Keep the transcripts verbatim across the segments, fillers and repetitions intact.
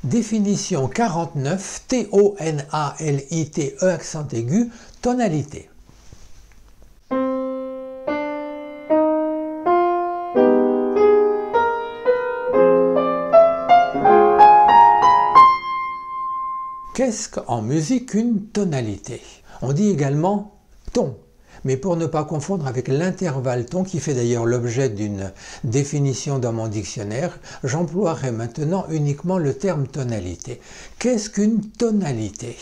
Définition quarante-neuf, T O N A L I T E accent aigu, tonalité. Qu'est-ce qu'en musique une tonalité? On dit également ton, mais pour ne pas confondre avec l'intervalle ton, qui fait d'ailleurs l'objet d'une définition dans mon dictionnaire, j'emploierai maintenant uniquement le terme tonalité. Qu'est-ce qu'une tonalité?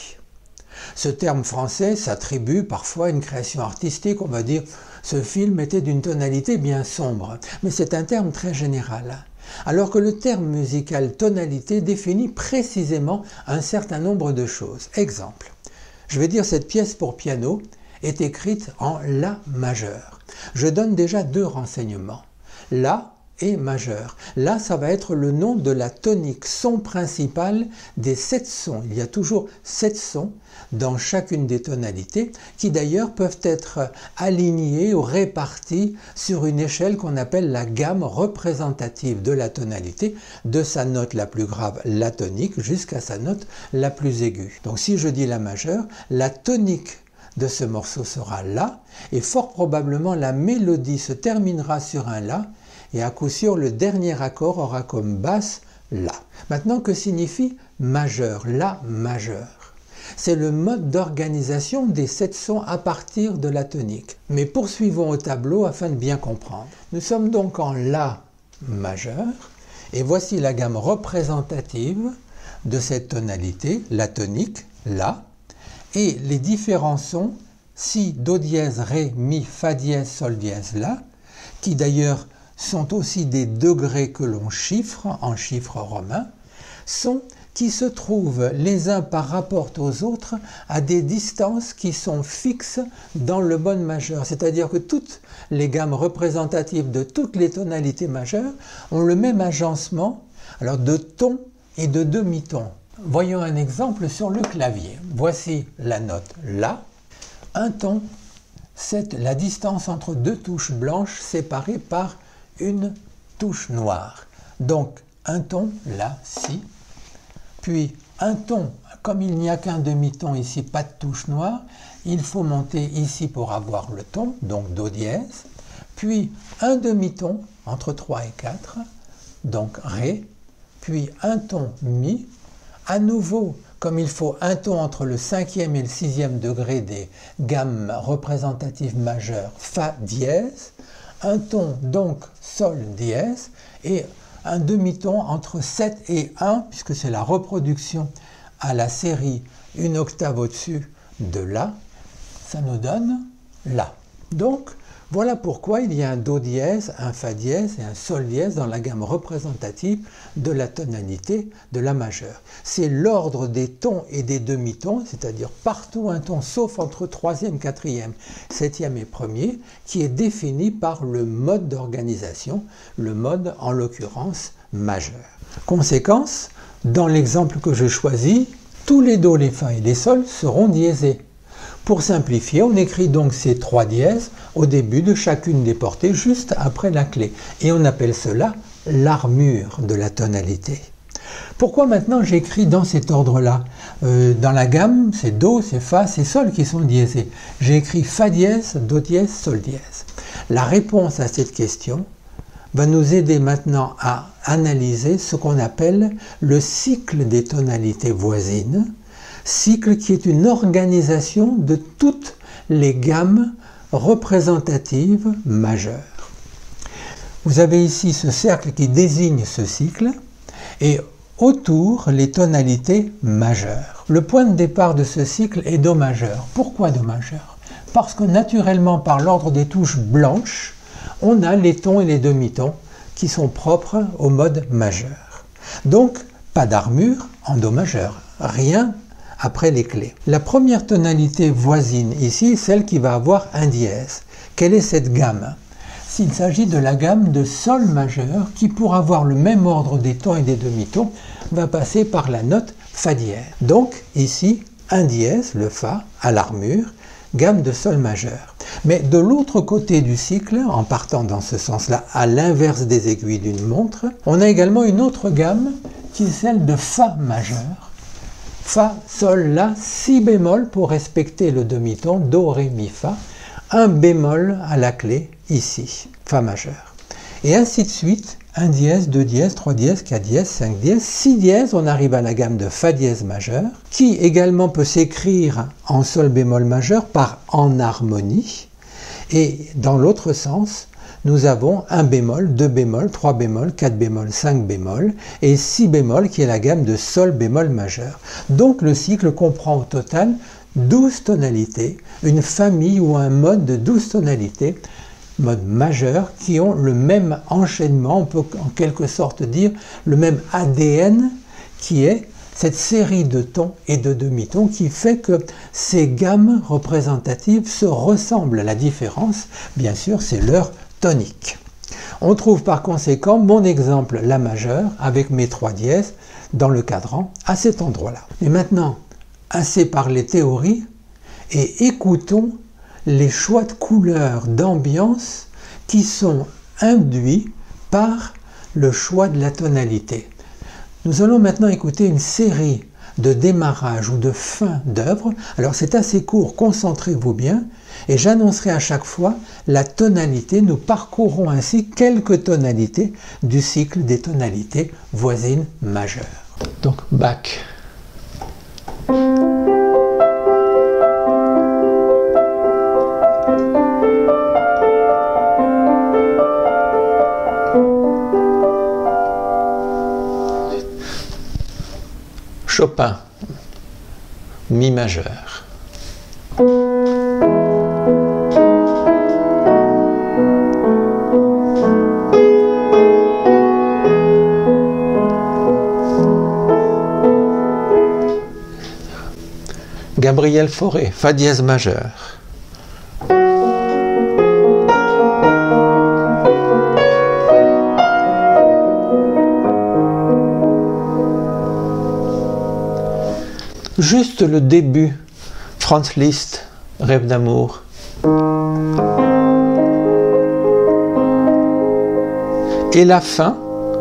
Ce terme français s'attribue parfois à une création artistique, on va dire ce film était d'une tonalité bien sombre, mais c'est un terme très général. Alors que le terme musical tonalité définit précisément un certain nombre de choses. Exemple, je vais dire cette pièce pour piano est écrite en La majeur. Je donne déjà deux renseignements. La et majeur. La, ça va être le nom de la tonique, son principal des sept sons. Il y a toujours sept sons dans chacune des tonalités qui d'ailleurs peuvent être alignés ou répartis sur une échelle qu'on appelle la gamme représentative de la tonalité, de sa note la plus grave, la tonique, jusqu'à sa note la plus aiguë. Donc si je dis La majeure, la tonique de ce morceau sera La, et fort probablement la mélodie se terminera sur un La, et à coup sûr le dernier accord aura comme basse La. Maintenant, que signifie majeur? La majeur. C'est le mode d'organisation des sept sons à partir de la tonique. Mais poursuivons au tableau afin de bien comprendre. Nous sommes donc en La majeur, et voici la gamme représentative de cette tonalité, la tonique, La, et les différents sons Si, Do dièse, Ré, Mi, Fa dièse, Sol dièse, La, qui d'ailleurs sont aussi des degrés que l'on chiffre en chiffres romains, sons qui se trouvent les uns par rapport aux autres à des distances qui sont fixes dans le mode majeur. C'est-à-dire que toutes les gammes représentatives de toutes les tonalités majeures ont le même agencement, alors de ton et de demi-ton. Voyons un exemple sur le clavier. Voici la note La. Un ton, c'est la distance entre deux touches blanches séparées par une touche noire. Donc un ton, La, Si, puis un ton, comme il n'y a qu'un demi-ton ici, pas de touche noire, il faut monter ici pour avoir le ton, donc Do dièse, puis un demi-ton entre trois et quatre, donc Ré, puis un ton Mi, à nouveau, comme il faut un ton entre le cinquième et le sixième degré des gammes représentatives majeures, Fa dièse, un ton donc Sol dièse et un demi-ton entre sept et un, puisque c'est la reproduction à la série une octave au-dessus de La, ça nous donne La. Donc voilà pourquoi il y a un Do dièse, un Fa dièse et un Sol dièse dans la gamme représentative de la tonalité de La majeure. C'est l'ordre des tons et des demi-tons, c'est-à-dire partout un ton sauf entre troisième, quatrième, septième et premier, qui est défini par le mode d'organisation, le mode en l'occurrence majeur. Conséquence, dans l'exemple que je choisis, tous les Do, les Fa et les Sol seront diésés. Pour simplifier, on écrit donc ces trois dièses au début de chacune des portées, juste après la clé. Et on appelle cela l'armure de la tonalité. Pourquoi maintenant j'écris dans cet ordre-là? euh, Dans la gamme, c'est Do, c'est Fa, c'est Sol qui sont diésés. J'ai écrit Fa dièse, Do dièse, Sol dièse. La réponse à cette question va nous aider maintenant à analyser ce qu'on appelle le cycle des tonalités voisines, cycle qui est une organisation de toutes les gammes représentatives majeures. Vous avez ici ce cercle qui désigne ce cycle et autour les tonalités majeures. Le point de départ de ce cycle est Do majeur. Pourquoi Do majeur? Parce que naturellement, par l'ordre des touches blanches, on a les tons et les demi-tons qui sont propres au mode majeur. Donc, pas d'armure en Do majeur, rien après les clés. La première tonalité voisine ici, celle qui va avoir un dièse. Quelle est cette gamme? S'il s'agit de la gamme de Sol majeur qui, pour avoir le même ordre des tons et des demi-tons, va passer par la note Fa dièse. Donc ici, un dièse, le Fa, à l'armure, gamme de Sol majeur. Mais de l'autre côté du cycle, en partant dans ce sens-là, à l'inverse des aiguilles d'une montre, on a également une autre gamme qui est celle de Fa majeur. Fa, Sol, La, Si bémol pour respecter le demi-ton, Do, Ré, Mi, Fa, un bémol à la clé ici, Fa majeur. Et ainsi de suite, un dièse, deux dièses, trois dièses, quatre dièses, cinq dièses, six dièses, on arrive à la gamme de Fa dièse majeur, qui également peut s'écrire en Sol bémol majeur par en harmonie. Et dans l'autre sens, nous avons un bémol, deux bémols, trois bémols, quatre bémols, cinq bémols et six bémols qui est la gamme de Sol bémol majeur. Donc le cycle comprend au total douze tonalités, une famille ou un mode de douze tonalités, mode majeur, qui ont le même enchaînement, on peut en quelque sorte dire le même A D N qui est cette série de tons et de demi-tons qui fait que ces gammes représentatives se ressemblent. La différence, bien sûr, c'est leur tonique. On trouve par conséquent mon exemple La majeur avec mes trois dièses dans le cadran à cet endroit-là. Et maintenant, assez parlé théorie et écoutons les choix de couleurs, d'ambiance qui sont induits par le choix de la tonalité. Nous allons maintenant écouter une série de démarrage ou de fin d'œuvre. Alors c'est assez court, concentrez-vous bien, et j'annoncerai à chaque fois la tonalité. Nous parcourrons ainsi quelques tonalités du cycle des tonalités voisines majeures. Donc Bach. Chopin, Mi majeur. Gabriel Fauré, Fa dièse majeur. Juste le début, Franz Liszt, Rêve d'amour. Et la fin,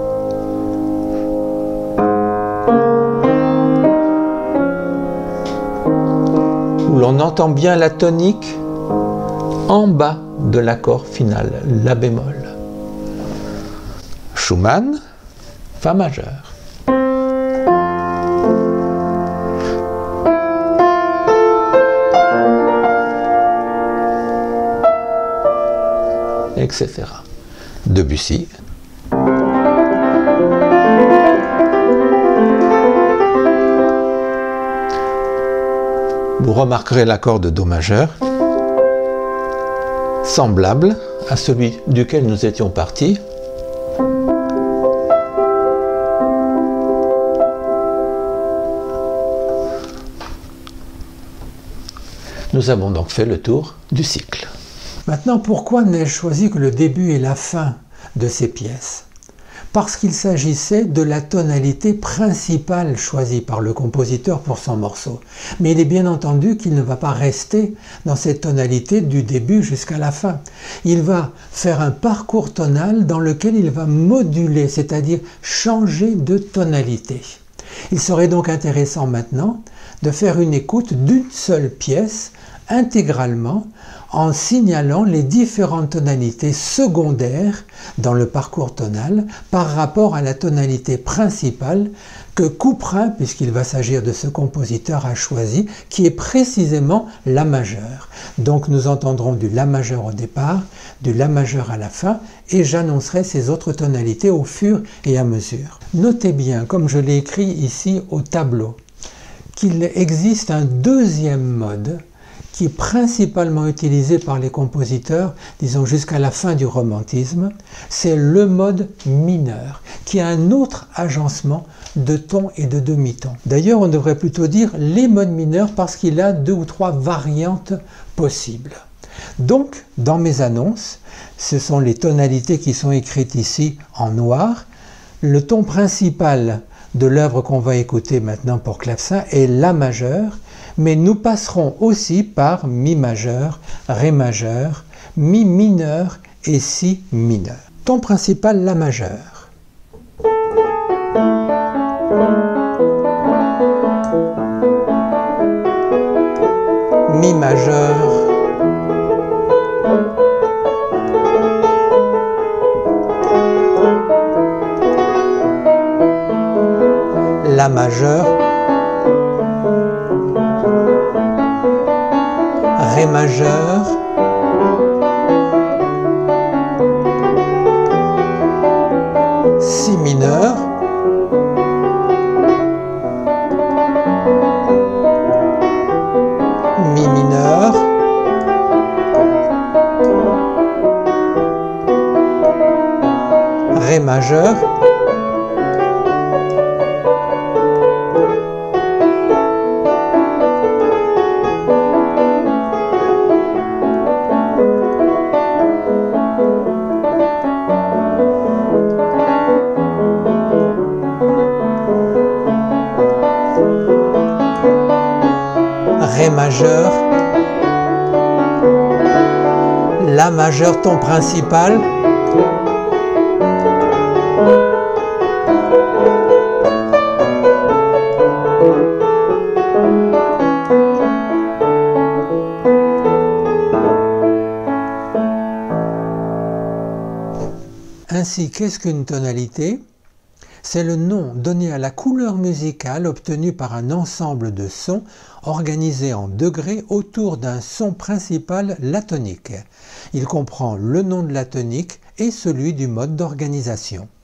où l'on entend bien la tonique en bas de l'accord final, La bémol. Schumann, Fa majeur. et cetera. Debussy. Vous remarquerez l'accord de Do majeur, semblable à celui duquel nous étions partis. Nous avons donc fait le tour du cycle. Maintenant, pourquoi n'ai-je choisi que le début et la fin de ces pièces? Parce qu'il s'agissait de la tonalité principale choisie par le compositeur pour son morceau. Mais il est bien entendu qu'il ne va pas rester dans cette tonalité du début jusqu'à la fin. Il va faire un parcours tonal dans lequel il va moduler, c'est-à-dire changer de tonalité. Il serait donc intéressant maintenant de faire une écoute d'une seule pièce intégralement en signalant les différentes tonalités secondaires dans le parcours tonal par rapport à la tonalité principale que Couperin, puisqu'il va s'agir de ce compositeur, a choisi, qui est précisément La majeur. Donc nous entendrons du La majeur au départ, du La majeur à la fin, et j'annoncerai ces autres tonalités au fur et à mesure. Notez bien, comme je l'ai écrit ici au tableau, qu'il existe un deuxième mode qui est principalement utilisé par les compositeurs, disons jusqu'à la fin du romantisme, c'est le mode mineur, qui a un autre agencement de ton et de demi-ton. D'ailleurs, on devrait plutôt dire les modes mineurs parce qu'il a deux ou trois variantes possibles. Donc, dans mes annonces, ce sont les tonalités qui sont écrites ici en noir. Le ton principal de l'œuvre qu'on va écouter maintenant pour clavecin est La majeur, mais nous passerons aussi par Mi majeur, Ré majeur, Mi mineur et Si mineur. Ton principal La majeur. Mi majeur, La majeur, Ré majeur, Si mineur, Mi mineur, Ré majeur, Ré majeur, La majeur, ton principal, Ainsi, qu'est-ce qu'une tonalité? C'est le nom donné à la couleur musicale obtenue par un ensemble de sons organisés en degrés autour d'un son principal, la tonique. Il comprend le nom de la tonique et celui du mode d'organisation.